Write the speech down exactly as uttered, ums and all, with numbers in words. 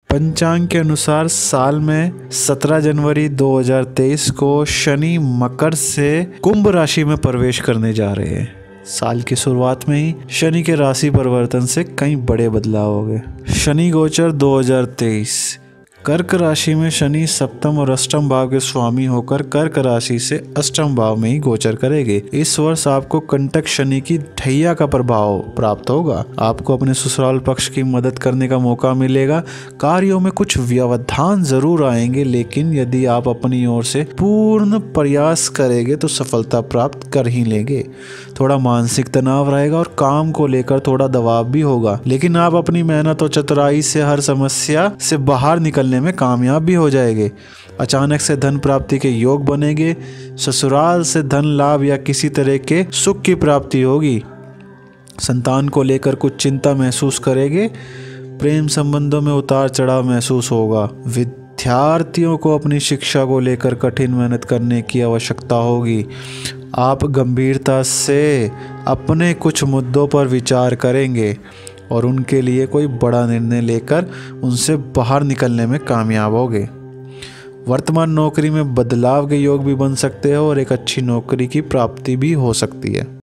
पंचांग के अनुसार साल में सत्रह जनवरी दो हज़ार तेईस को शनि मकर से कुंभ राशि में प्रवेश करने जा रहे हैं। साल की शुरुआत में ही शनि के राशि परिवर्तन से कई बड़े बदलाव हो गए। शनि गोचर दो हज़ार तेईस। कर्क राशि में शनि सप्तम और अष्टम भाव के स्वामी होकर कर्क राशि से अष्टम भाव में ही गोचर करेंगे। इस वर्ष आपको कंटक शनि की ढैया का प्रभाव प्राप्त होगा। आपको अपने ससुराल पक्ष की मदद करने का मौका मिलेगा। कार्यों में कुछ व्यवधान जरूर आएंगे, लेकिन यदि आप अपनी ओर से पूर्ण प्रयास करेंगे तो सफलता प्राप्त कर ही लेंगे। थोड़ा मानसिक तनाव रहेगा और काम को लेकर थोड़ा दबाव भी होगा, लेकिन आप अपनी मेहनत और चतुराई से हर समस्या से बाहर निकलने में कामयाब भी हो जाएंगे। अचानक से धन प्राप्ति के योग बनेंगे। ससुराल से धन लाभ या किसी तरह के सुख की प्राप्ति होगी। संतान को लेकर कुछ चिंता महसूस करेंगे। प्रेम संबंधों में उतार चढ़ाव महसूस होगा। विद्यार्थियों को अपनी शिक्षा को लेकर कठिन मेहनत करने की आवश्यकता होगी। आप गंभीरता से अपने कुछ मुद्दों पर विचार करेंगे और उनके लिए कोई बड़ा निर्णय लेकर उनसे बाहर निकलने में कामयाब होंगे। वर्तमान नौकरी में बदलाव के योग भी बन सकते हैं और एक अच्छी नौकरी की प्राप्ति भी हो सकती है।